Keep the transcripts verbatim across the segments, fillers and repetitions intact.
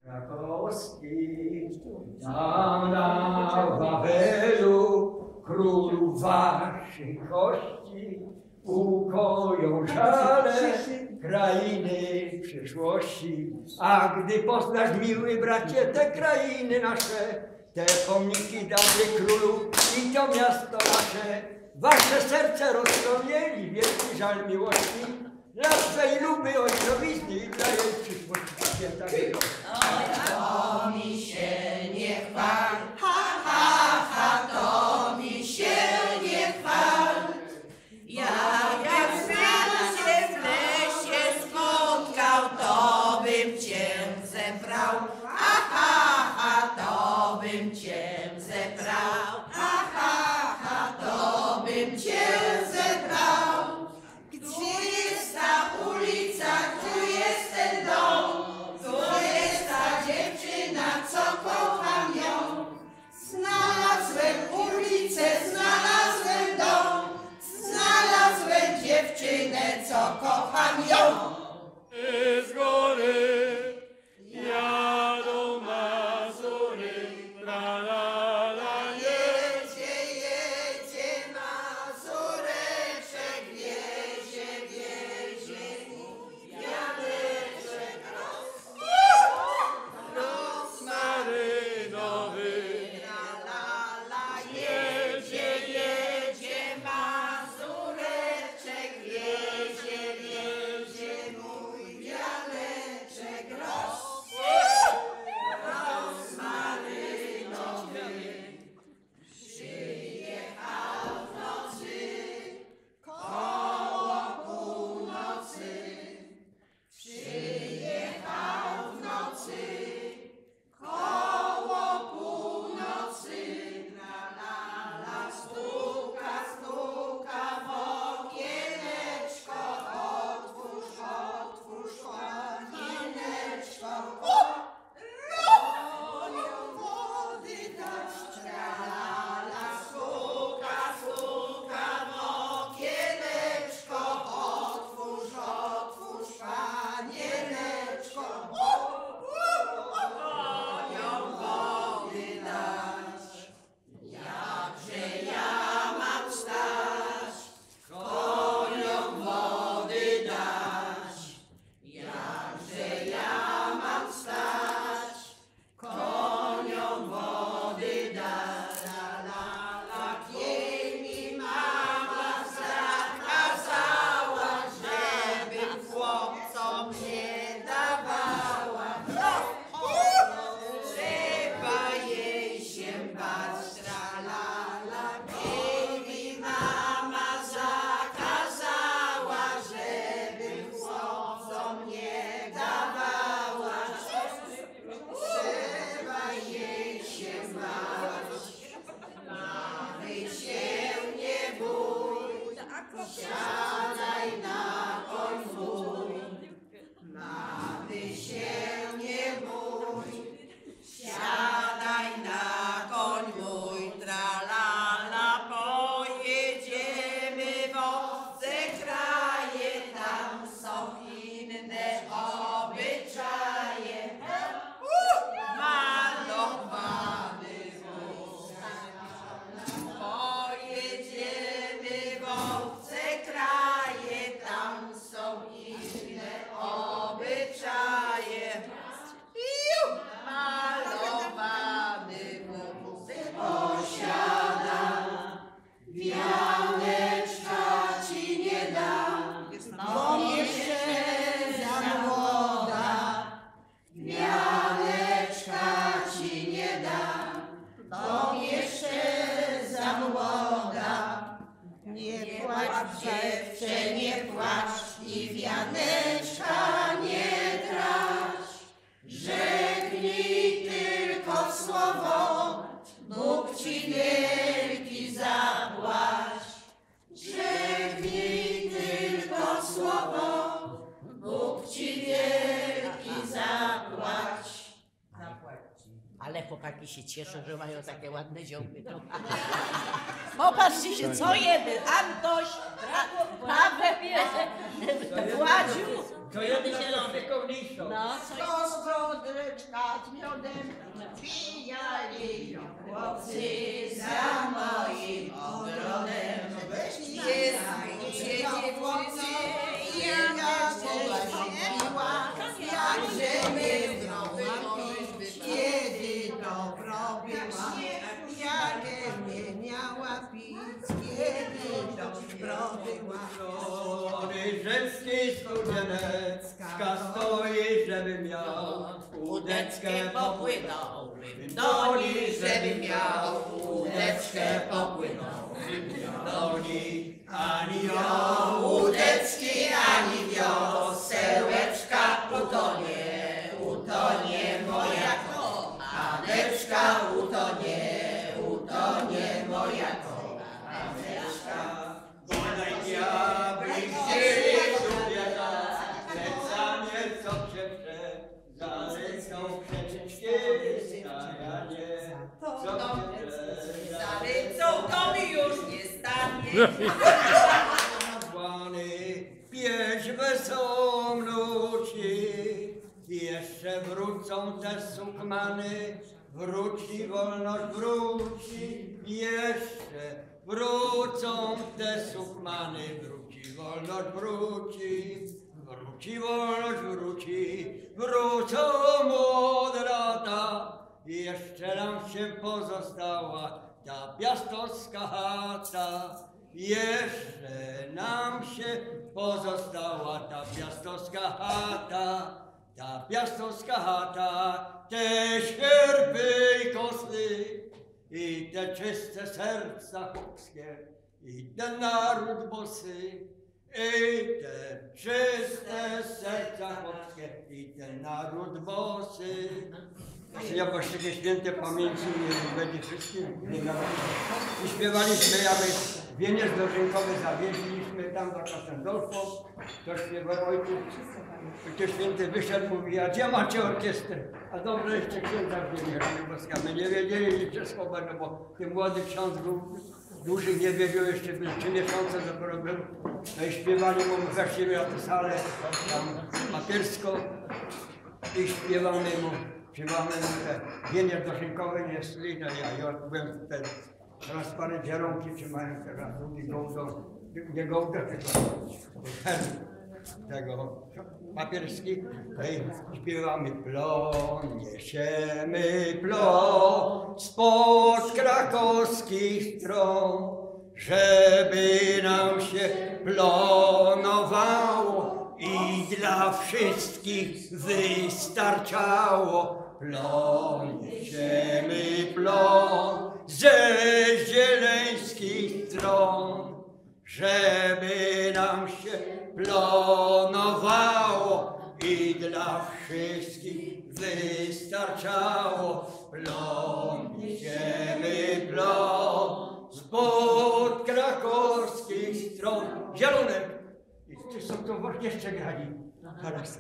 Krakowski, tam na Wawelu królów waszych kości ukoją żale krainy przyszłości. A gdy poznasz, miły bracie, te krainy nasze, te pomniki dawnych królów i to miasto nasze, wasze serce rozpromieni wielki żal miłości dla swej luby ojcowizny i dla jej przyszłości święta wielkości. To mi się nie chwal, ha, ha, ha, to mi się nie chwal. Jak ja zmian się w lesie spotkał, to bym cię zebrał, ha, ha, ha, to bym cię zebrał, ha, ha, ha, to bym cię zebrał. Gdzie jest ta ulica, tu jest ten dom, tu jest ta dziewczyna, co kocham ją. Znalazłem ulicę, znalazłem dom, znalazłem dziewczynę, co kocham ją. Z góry jadą Mazury, la la la. Jedzie, jedzie Mazureczek, wiezie, wiezie mój Janeczek Rozmarynowy. La, la, la, jedzie, jedzie Mazureczek, wiezie, wiezie mój Janeczek rozmarynowy. Przyjechał w nocy, koło północy. Przyjechał w nocy, koło północy. La, la, la, stuka, stuka w okieneczko. Otwórz, otwórz okieneczko. Koniom wody dać. La, la, la, stuka, stuka w okieneczko. Otwórz, otwórz panieneczko. Koniom wody dać. Jakże ja mam wstać, koniom wody dać. Jakże ja mam wstać, koniom wody dać. La, la, la, mi mama zakazała, żebym chłopcom nie dawała. Trzeba jej się bać, tra la la. Mi mama zakazała, żebym chłopcom nie dawała. Trzeba jej się bać. Mamy się nie bój, siadaj na koń mój. Mamy się nie bój, siadaj na koń mój. Tra la la, pojedziemy w obce kraje, tam są inne obyczaje. Malowany wóz. Pojedziemy w obce kraje, tam są inne obyczaje. Iu! Malowany wóz posiada, wianeczka ci nie dam, bo jeszcze za młoda. Wianeczka ci nie dam, bo jeszcze za młoda. Nie płacz, dziewczę, nie płacz i wianeczka nie trać. Żegnij tylko słowo, Bóg ci wielki zapłać. Żegnij tylko słowo, Bóg ci wielki zapłać. Ale chłopaki się cieszą, że mają takie ładne ziomy. To... Popatrzcie się, co jeden, Antoś, Paweł, Władziu. To jedna z zielony. najpiękniejszą. No, co Siostro Bułeczka z miodem pijali chłopcy za moim ogrodem. Jest gdzie chłopcy, ja połaziła, jakże my kiedy dobro była, jakie mnie miała pić, kiedy dobro była. Rzecki studenecka stoi, żeby miał Łódeczkę popłynąłbym do niej, żeby miał łódeczkę popłynąłbym do niej. Ani ja Łódeczki, ani wiosełeczka utonie, utonie moja kochaneczka, utonie, utonie moja kochaneczka. Bodaj diabli chcieli człowieka, lecz za nieco przeprze, zalecą przeczyć kiedyś, a ja nie. Co przeprze, Zalecą to mi już nie stanie. Płany, pieśń wesołą nuci, jeszcze wrócą te sukmany, wróci wolność, wróci, jeszcze wrócą te sukmany, wróci wolność, wróci, wróci wolność, wróci, wrócą młode lata, jeszcze nam się pozostała ta piastowska chata. Jeszcze nam się pozostała ta piastowska chata, ta piastowska chata, te sierpy i kosy, i te czyste serca chłopskie, i ten naród bosy, i te czyste serca chłopskie, i ten naród bosy. Ja właściwie święte pamięci będzie wszystkim. I śpiewaliśmy, aby wieniec dożynkowy zawieźliśmy tam do Kasendolfo, to śpiewał ojciec. Ojciec święty wyszedł, mówi, a gdzie macie orkiestrę? A dobrze jeszcze księdza wzięli, boska. My nie wiedzieli, gdzie schować, no bo ten młody ksiądz był duży, nie wiedział jeszcze, był trzy miesiące dopiero był. No i śpiewali mu właściwie na tę salę tam papiersko i śpiewamy mu. Śpiewamy mu te wieniec dożynkowy, nie szli, no ja, ja byłem te transparent zielonki, czy mają teraz drugi gołdo, nie gołdo, tylko tego papierski, no i śpiewamy plon, niesiemy plon spod krakowskich stron, żeby nam się plonowało i dla wszystkich wystarczało. Plon, niesiemy plon ze zieleńskich stron, żeby nam się plonowało i dla wszystkich wystarczało. Plon, niesiemy plon spod krakowskich stron. Zielonek! I ty są to w orkiestrze grali. Teraz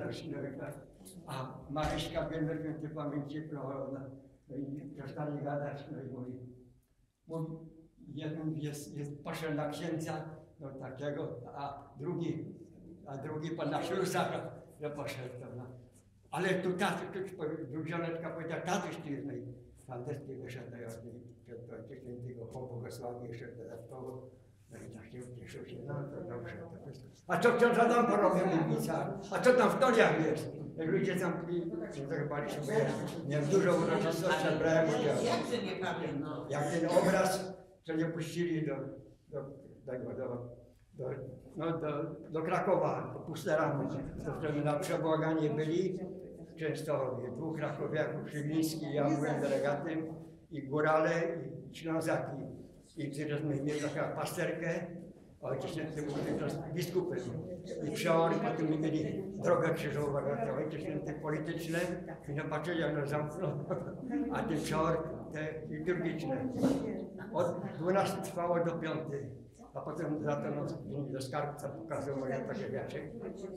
a Maryśka Bielna Święty Pamięci Prochowna. No i przestali gadać, no i mówi, mówi jeden jest, jest, poszedł na księdza, no takiego, a drugi, a drugi pan na ślusarza, no poszedł tam na. Ale tu tatuś, tu żoneczka powiedziała, tatuś tu jest, no i Fandeski wyszedł, no i przed Ojca Świętego po błogosławie jeszcze dodatkowo. No i tak się ucieszył się, no to dobrze, to wszystko. A co ksiądz Adam porobił Libica? A co tam w Toliach jest? Jak ludzie tam zachowaliśmy, bo ja miałem dużo uroczystości, brałem udział. Jakże nie pamiętam. Jak ten obraz, co nie puścili do, do, do, do, do, no, do, do Krakowa, do Pusteramy, to wtedy na przebłaganie byli często dwóch krakowiaków, Szywiński, ja byłem delegatem, i Górale, i Ślązaki. I żeśmy mieli taką pasterkę, ojciec święty był teraz biskupem. I przeory, potem mieli drogę krzyżową, to ojciec święty polityczne, i nie patrzyli, jak nas zamknął, a ten przeor te liturgiczne. Od dwunastej trwało do piątej, a potem za to noc do skarbca pokazał moje takie wiaczek.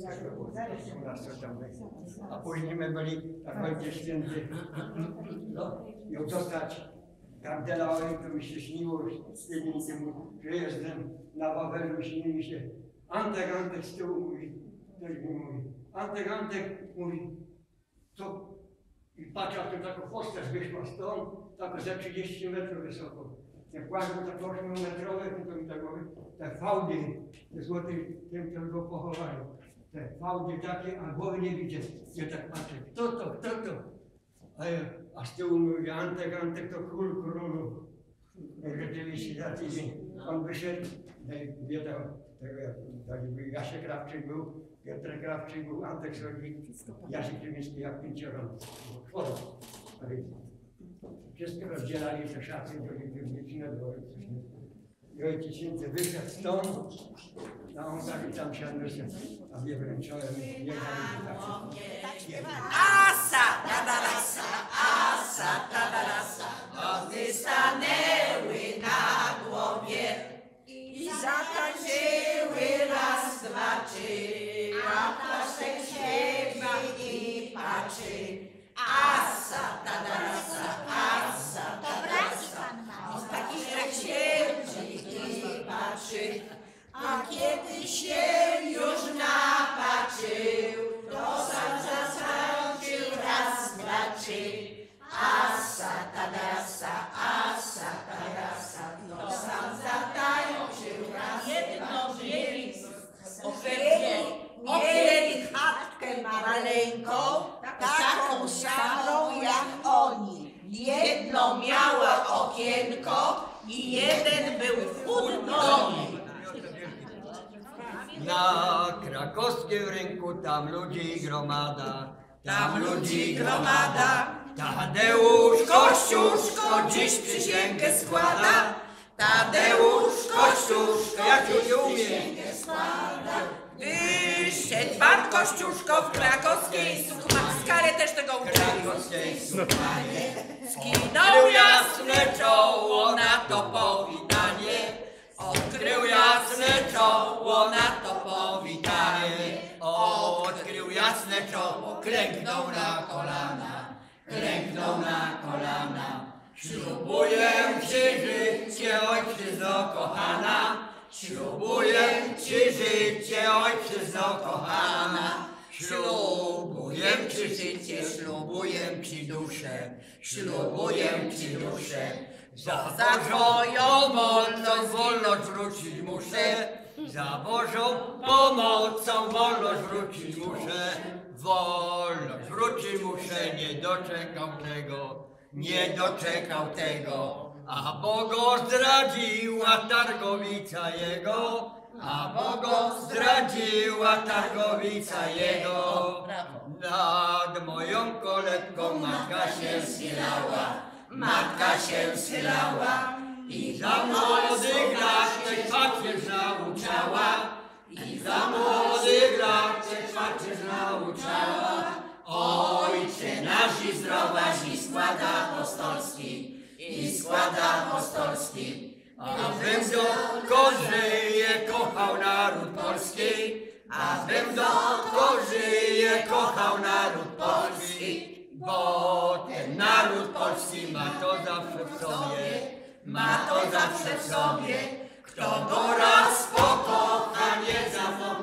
A później my byli, jak ojciec święty, no, ją dostać. Kardynałem, to mi się śniło z tydzień temu, że jestem na Wawelu, śni mi się. Antek, Antek z tyłu mówi, ktoś mi mówi. Antek, Antek mówi, co, I patrzę, a tu taką postać wyszła stąd, tak ze trzydzieści metrów wysoko. Te płaszcze tak ośmiometrowe, to mi tak mówi, te fałdy, te złote, tym, co go pochowali. Te fałdy takie, a głowy nie widzę. Ja tak patrzę, kto to, kto to? A, ja, a z tyłu mówi, Antek, Antek to król królów. Rzeczywiście za tydzień on wyszedł, wiedział, tak Jasiek Krawczyk był, Piotr Krawczyk był, Antek Srodzik, Jasiek Krzywiński, jak pięcioro. Wszystko rozdzielali te szaty, do dzieci na dworze. I ojciec święty wyszedł stąd, a on tak i tam siadł się, a mnie wręczałem, nie dali Asa, tadarasa, asa, tadarasa, noty stanęły na głowie i zatańczyły raz, dwa, trzy, a ptaszek siedzi i patrzy. Asa, tadarasa, asa, tadarasa, on taki jak siedzi i patrzy, a kiedy się już napatrzył, to sam zatańczył raz, dwa, trzy. Asa, tadarasa, asa, tadarasa, to sam zatańczył raz, Jedno dwa, mieli, Mieli, mieli chatkę maleńką, taką samą jak oni. Jedno miała okienko i jeden był wchód nogi. Na krakowskim rynku tam ludzi gromada, Tam ludzi gromada. Tadeusz Kościuszko dziś przysięgę składa. Tadeusz Kościuszko jak się nie umie. przysięgę składa. Wyszedł pan Kościuszko w krakowskiej sukmanie, też tego uczyli. Skinął jasne czoło na to powitanie. Odkrył jasne czoło na to powitanie. Odkrył jasne czoło, klęknął na kolana, klęknął na kolana. Ślubuję ci życie, ojczyzno kochana, ślubuję ci życie, ojczyzno kochana. Ślubuję ci życie, ślubuję ci duszę, ślubuję ci duszę. Za Bożą pomocą wolność wrócić muszę, za Bożą pomocą wolność wrócić muszę, wolność wrócić muszę, nie doczekał tego, nie doczekał tego. A bo go zdradziła targowica jego, a bo go zdradziła targowica jego. Nad moją kolebką matka się schylała, matka się schylała i za młodych lat pacierz nauczała, i za młodych lat pacierz nauczała. Ojcze nasz i zdrowaś i skład apostolski, i skład apostolski, abym dotąd żyje kochał naród polski, abym dotąd żyje kochał naród polski, bo ten naród polski ma to zawsze w sobie, ma to zawsze w sobie, kto go raz pokocha, nie zapomni.